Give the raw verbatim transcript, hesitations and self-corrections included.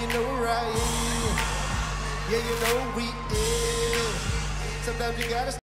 know right. Yeah, you know we is. Sometimes you gotta